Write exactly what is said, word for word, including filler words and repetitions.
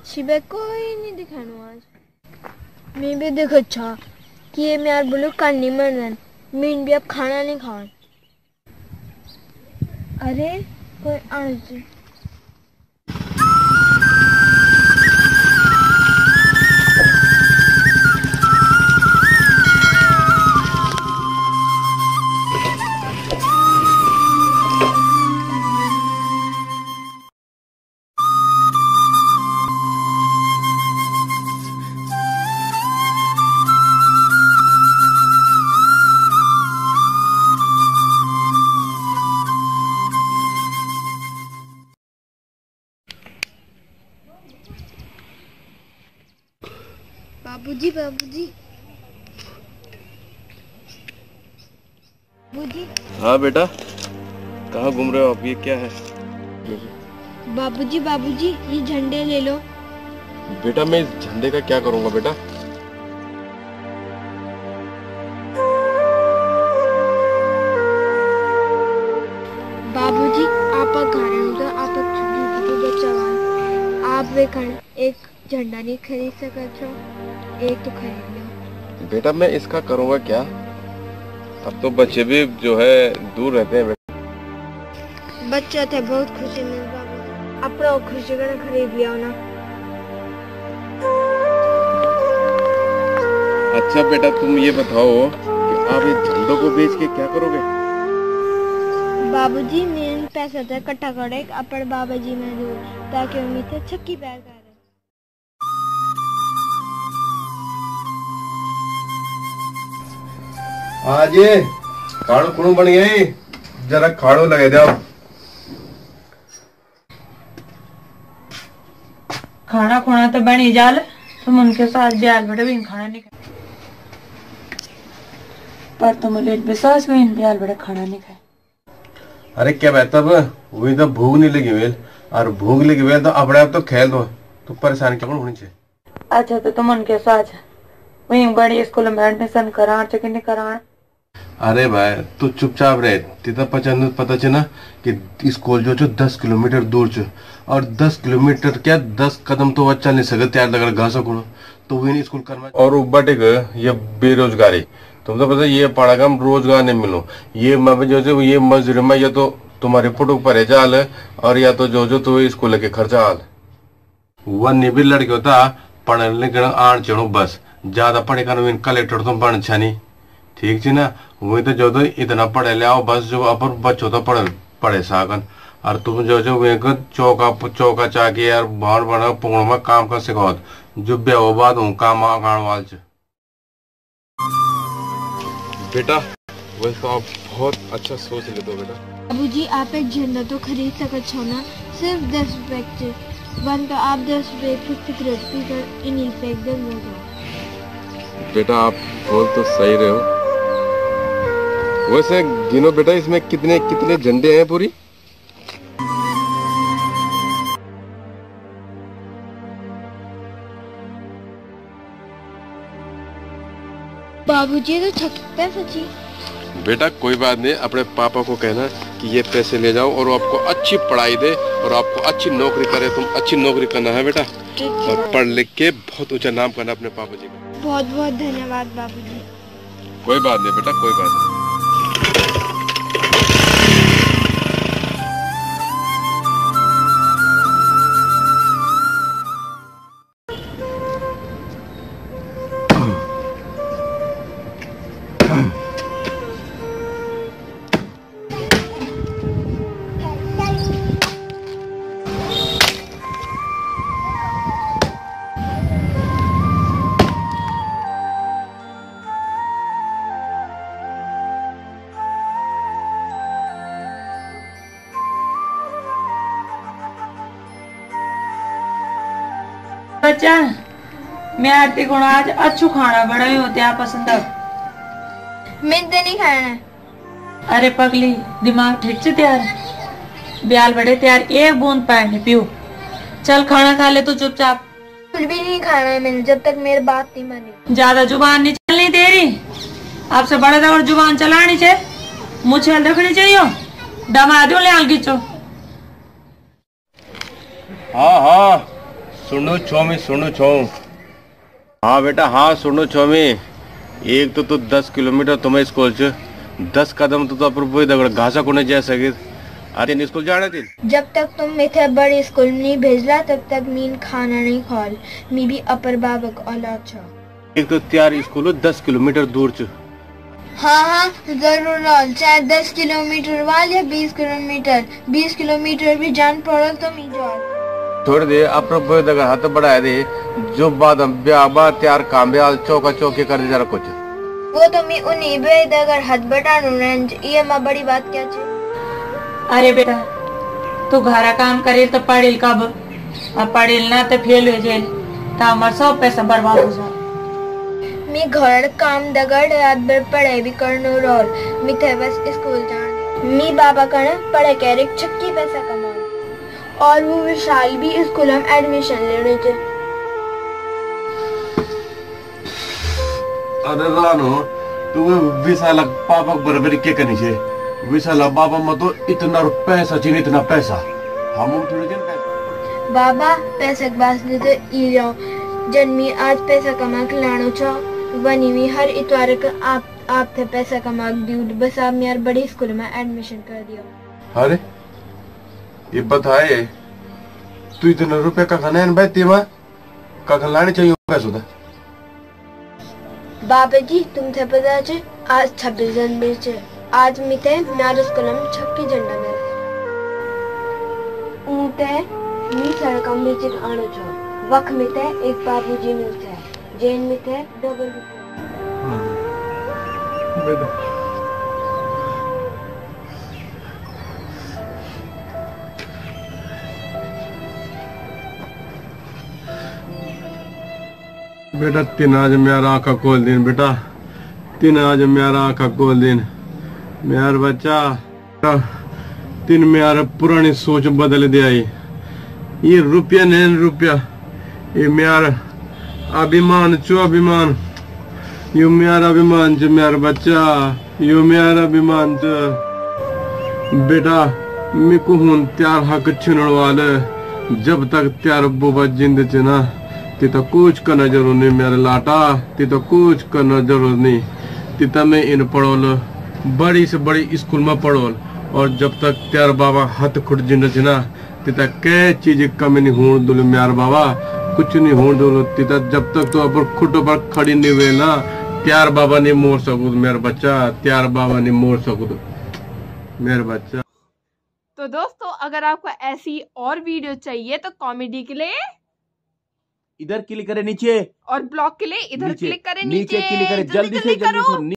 शिबे कोई नहीं दिखानो आज। मैं भी देखो अच्छा कि ये मैं यार बोलूँ कल नहीं मरना, मैं भी अब खाना नहीं खाऊं। अरे कोई आज बाबूजी बाबूजी बाबूजी। हाँ बेटा, कहाँ घूम रहे हो आप? ये क्या है? बाबूजी बाबूजी ये झंडे ले लो। बेटा मैं इस झंडे का क्या करूँगा बेटा? बाबूजी आप कारण तो आप छोटी बच्चा आप वे एक झंडा नहीं खरीद सकते हो, एक तो खरीद लो। बेटा मैं इसका करूँगा क्या? अब तो बच्चे भी जो है दूर रहते हैं बेटा। बच्चे थे बहुत खुशी मिल बाबू, अपना खुशी का खरीद लिया ना। अच्छा बेटा तुम ये बताओ कि आप इस झंडों को बेच के क्या करोगे? बाबूजी मेरे पैसा था इकट्ठा करे अपने बाबा जी में दो ताकि उम्मीद है छक्की पैर कर। आज ये खाड़ो कुड़ो बन गए, जरा खाड़ो लगे दे। खाना खुना तो बनी जाल, तुम उनके साथ ब्याल बड़े भी खाना नहीं खाए, पर तुम लेट विश्वास में ब्याल बड़े खाना नहीं खाए। अरे क्या बेहतर वही तो भूख नहीं लगी वेल, और भूख लगी वेल तो अपने आप तो खेल दो, तो परेशान क्यों होनी चाहिए? अच्छा तो तुम उनके साथ वही बड़ी स्कूल में एडमिशन करा कि नहीं करा? अरे भाई तू चुपचाप रहे, तीता पचंद पता चला कि स्कूल जो जो दस किलोमीटर दूर छ, और दस किलोमीटर क्या दस कदम तो चल नहीं सकते यार, अगर घासों को तो वही स्कूल करना। और ऊपर ये बेरोजगारी, तुम तो पता ये पढ़ा कम रोजगार नहीं मिलो, ये जो जो ये मजदूरी में या तो तुम्हारे पुट ऊपर जाल है, और या तो जो जो तो स्कूल के खर्चा हाल वह निबिर लड़के होता पढ़ने लिखने आण चढ़ो, बस ज्यादा पढ़े कर कलेक्टर तुम बन छनी, ठीक थी ना? वही तो जो तो इतना पढ़े ले आओ बस जो अपन बच्चों तो पढ़े पढ़े सागन, और तुम जो जो वे चौका चौका चाके यार बाहर बना पुंगड़ में काम कर सिखाओ, जो ब्याह बाद हूँ काम आगान वाल च। बेटा वैसे आप बहुत अच्छा सोच लेते हो बेटा। बाबूजी आप एक झंडा तो खरीद सकते हो ना, सिर्फ दस रुपए से वन तो आप दस रुपए की सिगरेट पीकर इन्हीं पे एकदम हो जाओ। बेटा आप बोल तो सही रहे हो। वैसे गिनो बेटा इसमें कितने कितने झंडे हैं पूरी? बाबूजी तो छकते हैं सच्ची। बेटा कोई बात नहीं, अपने पापा को कहना कि ये पैसे ले जाओ और आपको अच्छी पढ़ाई दे और आपको अच्छी नौकरी करे, तुम अच्छी नौकरी करना है बेटा, और पढ़ लिख के बहुत ऊंचा नाम करना अपने पापा जी का। बहुत बहुत धन्यवाद बाबूजी। कोई बात नहीं बेटा, कोई बात नहीं। बच्चा मैं आरती को आज अच्छू खाना बनाई होते आप पसंद है? मैं तो नहीं खाना। अरे पगली दिमाग ठीक से तैयार, ब्याल बड़े तैयार, एक बूंद पानी नहीं पियो, चल खाना खा ले तू चुपचाप। कुछ भी नहीं खाना है मैंने जब तक मेरी बात नहीं मानी। ज्यादा जुबान नहीं चलनी तेरी, आपसे बड़ा दवर जुबान चलानी चाहिए, मुझे रखनी चाहिए, दमा दो ले आल गिचो। हाँ हाँ सुनो छोमी सुनो छो। हाँ बेटा हाँ सुनो छोमी, एक तो तू दस किलोमीटर तुम्हें स्कूल च दस कदम तो अपर वो दगड़ घासा को नहीं जा सके। अरे स्कूल जाने थी। जब तक तुम मिथे बड़े स्कूल नहीं भेजला तब तक मीन खाना नहीं खाल। मी भी अपर बाबक औलाद छ। एक तो त्यार स्कूल दस किलोमीटर दूर च। हाँ हाँ जरूर रोल, चाहे दस किलोमीटर वाल या बीस किलोमीटर बीस किलोमीटर भी जान पड़ो तो मी जाओ। थोड़ी देर अपर वो दगड़ हाथ बढ़ाए दे जो बाद हम ब्याह त्यार काम ब्याह चौका चौके कर दे जरा कुछ। वो तो मी उन्हीं बे दगड़ हाथ बटानो रेंज ये मां बड़ी बात क्या छे। अरे बेटा तू घरा काम करे तो पढ़िल कब, अब पढ़िल ना तो फेल हो जाए तो हमार सब पैसा बर्बाद हो जाए। मी घर काम दगड़ रात भर पढ़ाई भी करनो रोल, मी थे बस स्कूल जाने। मी बाबा कने पढ़े करे छक्की पैसा कमाओ और वो विशाल भी स्कूल में एडमिशन लेने थे। अरे रानो तू विशाल पापा बराबरी के करनी छे। विशाल बाबा में तो इतना पैसा चाहिए इतना पैसा हम थोड़े जन पैसा। बाबा पैसे के बास ने तो ई लो जन्मी आज पैसा कमा के लानो छो वनी भी हर इतवार का आप आप थे पैसा कमा के दियो बस आप मेरे बड़े स्कूल में एडमिशन कर दियो। अरे ये बताए तू इतना रुपए का खाना है भाई तेमा का लाने चाहिए पैसा था। बाबा जी तुम थे पता चे आज छब्बीस जनवरी चे आज मिते मेरे स्कूल में छक्की झंडा मिले ऊते मी सड़क में चिक आनो छो वक्त मिते एक बाबूजी मिलते हैं जैन मिते डबल बेटा बेटा तीन आज मेरा आंखा खोल दिन बेटा तीन आज मेरा आंखा खोल दिन मेरा बच्चा तीन मेरा पुरानी सोच बदल दिया। ये रुपया नहीं रुपया ये मेरा अभिमान चो अभिमान यो मेरा अभिमान जो मेरा बच्चा यो मेरा अभिमान जो बेटा मैं को हूं त्यार हक छुनने वाले जब तक त्यार बोबा जिंद च ना ती तो कुछ करना जरूर नहीं मेरा लाटा ती तो कुछ करना जरूर नहीं तीता मैं इन पढ़ोल बड़ी से बड़ी स्कूल में पढ़ोल और जब तक त्यार बाबा हाथ खुट जिंद च ना तीता के चीज कमी नहीं हो दूल मेरा बाबा कुछ नहीं हो दूल तीता जब तक तो अपन खुटों पर खड़ी नहीं हुए ना त्यार बाबा नहीं मोड़ सकूँ मेरा बच्चा त्यार बाबा नहीं मोड़ सकूँ मेरा बच्चा। तो दोस्तों अगर आपको ऐसी और वीडियो चाहिए तो कॉमेडी के लिए इधर क्लिक करें नीचे और ब्लॉग के लिए इधर क्लिक करें नीचे, नीचे क्लिक करें जल्दी से जल्दी से।